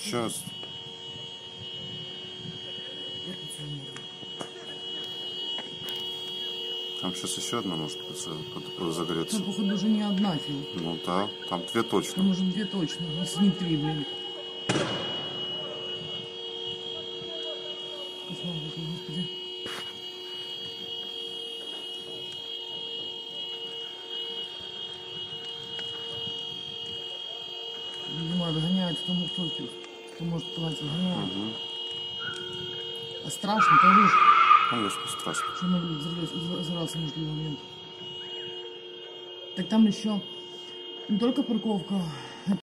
Сейчас. Там сейчас еще одна может загореться. Там, походу, уже не одна, Фил. Ну да, там две точно. Там уже две точно, если не три, блин. Слава Богу, Господи. Видимо, отгоняют тому, кто может сказать, отгоняют. Угу. А страшно, конечно. Конечно, страшно. Что могли взорваться в нужный момент. Так там еще не только парковка.